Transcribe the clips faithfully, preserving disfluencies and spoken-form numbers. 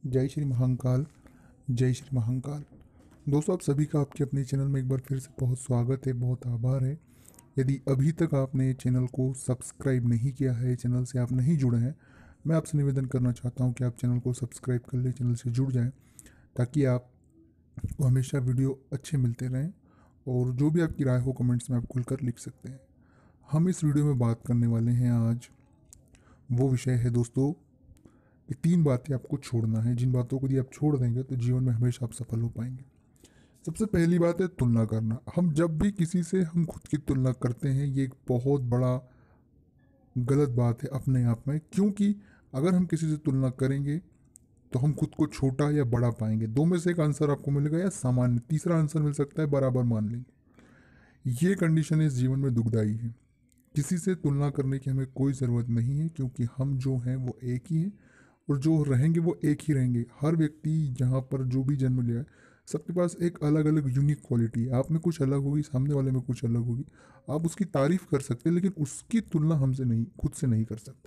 जय श्री महाकाल। जय श्री महाकाल। दोस्तों, आप सभी का आपके अपने चैनल में एक बार फिर से बहुत स्वागत है, बहुत आभार है। यदि अभी तक आपने चैनल को सब्सक्राइब नहीं किया है, चैनल से आप नहीं जुड़े हैं, मैं आपसे निवेदन करना चाहता हूं कि आप चैनल को सब्सक्राइब कर लें, चैनल से जुड़ जाएं, ताकि आपको हमेशा वीडियो अच्छे मिलते रहें और जो भी आपकी राय हो कमेंट्स में आप खुलकर लिख सकते हैं। हम इस वीडियो में बात करने वाले हैं आज, वो विषय है दोस्तों, ये तीन बातें आपको छोड़ना है, जिन बातों को यदि आप छोड़ देंगे तो जीवन में हमेशा आप सफल हो पाएंगे। सबसे पहली बात है तुलना करना। हम जब भी किसी से हम खुद की तुलना करते हैं, ये एक बहुत बड़ा गलत बात है अपने आप में, क्योंकि अगर हम किसी से तुलना करेंगे तो हम खुद को छोटा या बड़ा पाएंगे। दो में से एक आंसर आपको मिलेगा, या सामान्य तीसरा आंसर मिल सकता है, बराबर मान लेंगे। ये कंडीशन इस जीवन में दुखदाई है। किसी से तुलना करने की हमें कोई ज़रूरत नहीं है, क्योंकि हम जो हैं वो एक ही हैं और जो रहेंगे वो एक ही रहेंगे। हर व्यक्ति जहाँ पर जो भी जन्म लिया है, सबके पास एक अलग अलग यूनिक क्वालिटी है। आप में कुछ अलग होगी, सामने वाले में कुछ अलग होगी। आप उसकी तारीफ कर सकते हैं, लेकिन उसकी तुलना हमसे नहीं, खुद से नहीं कर सकते।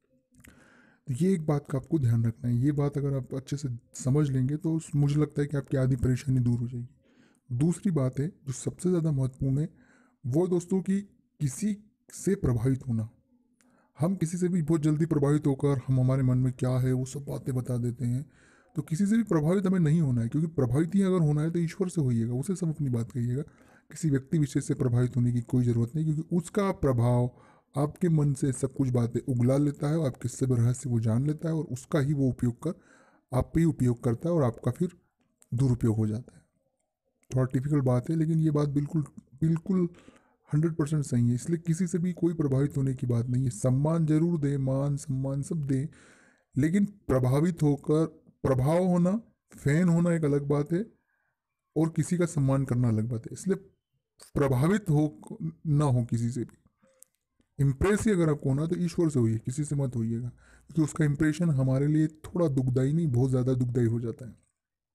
तो ये एक बात का आपको ध्यान रखना है। ये बात अगर आप अच्छे से समझ लेंगे तो मुझे लगता है कि आपकी आधी परेशानी दूर हो जाएगी। दूसरी बात है जो सबसे ज़्यादा महत्वपूर्ण है, वो दोस्तों की किसी से प्रभावित होना। हम किसी से भी बहुत जल्दी प्रभावित होकर हम हमारे मन में क्या है वो सब बातें बता देते हैं। तो किसी से भी प्रभावित हमें नहीं होना है, क्योंकि प्रभावित ही अगर होना है तो ईश्वर से होइएगा, उसे सब अपनी बात कहिएगा। किसी व्यक्ति विशेष से प्रभावित होने की कोई ज़रूरत नहीं, क्योंकि उसका प्रभाव आपके मन से सब कुछ बातें उगला लेता है और आपके सब रहस्य वो जान लेता है और उसका ही वो उपयोग कर आप पे ही उपयोग करता है और आपका फिर दुरुपयोग हो जाता है। थोड़ा टिपिकल बात है, लेकिन ये बात बिल्कुल बिल्कुल हंड्रेड परसेंट सही है। इसलिए किसी से भी कोई प्रभावित होने की बात नहीं है। सम्मान जरूर दे, मान सम्मान सब दे, लेकिन प्रभावित होकर प्रभाव होना, फैन होना एक अलग बात है और किसी का सम्मान करना अलग बात है। इसलिए प्रभावित हो ना हो किसी से भी। इम्प्रेस ही अगर आपको होना तो ईश्वर से होइए, किसी से मत होइएगा, क्योंकि उसका इम्प्रेशन हमारे लिए थोड़ा दुखदाई नहीं, बहुत ज़्यादा दुखदाई हो जाता है।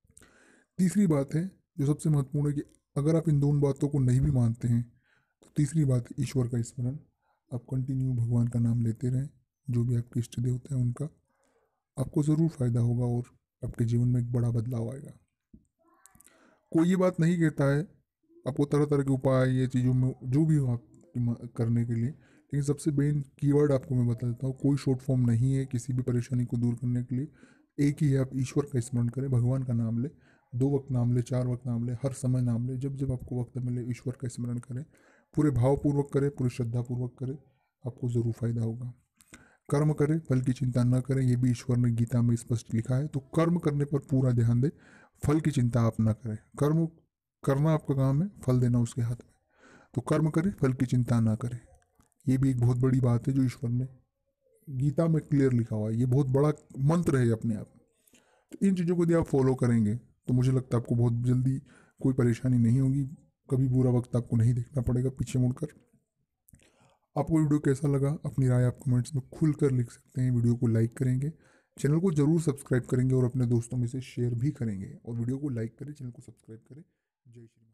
तीसरी बात है जो सबसे महत्वपूर्ण है, कि अगर आप इन दोनों बातों को नहीं भी मानते हैं तो तीसरी बात है ईश्वर का स्मरण। आप कंटिन्यू भगवान का नाम लेते रहें, जो भी आपके इष्ट देव होते हैं उनका, आपको ज़रूर फायदा होगा और आपके जीवन में एक बड़ा बदलाव आएगा। कोई ये बात नहीं कहता है आपको तरह तरह के उपाय ये चीज़ों में जो भी हो आप करने के लिए, लेकिन सबसे मेन कीवर्ड आपको मैं बता देता हूँ, कोई शॉर्ट फॉर्म नहीं है किसी भी परेशानी को दूर करने के लिए। एक ही है, आप ईश्वर का स्मरण करें, भगवान का नाम ले, दो वक्त नाम ले, चार वक्त नाम ले, हर समय नाम ले, जब जब आपको वक्त मिले ईश्वर का स्मरण करें। पूरे भावपूर्वक करें, पूरी श्रद्धापूर्वक करें, आपको ज़रूर फायदा होगा। कर्म करें, फल की चिंता न करें, ये भी ईश्वर ने गीता में स्पष्ट लिखा है। तो कर्म करने पर पूरा ध्यान दें, फल की चिंता आप ना करें। कर्म करना आपका काम है, फल देना उसके हाथ में। तो कर्म करें, फल की चिंता ना करें, ये भी एक बहुत बड़ी बात है जो ईश्वर ने गीता में क्लियर लिखा हुआ है। ये बहुत बड़ा मंत्र है अपने आप। तो इन चीज़ों को यदि आप फॉलो करेंगे तो मुझे लगता है आपको बहुत जल्दी कोई परेशानी नहीं होगी, कभी बुरा वक्त आपको नहीं देखना पड़ेगा पीछे मुड़कर। आपको वीडियो कैसा लगा, अपनी राय आप कमेंट्स में खुलकर लिख सकते हैं। वीडियो को लाइक करेंगे, चैनल को जरूर सब्सक्राइब करेंगे और अपने दोस्तों में से शेयर भी करेंगे। और वीडियो को लाइक करें, चैनल को सब्सक्राइब करें। जय श्री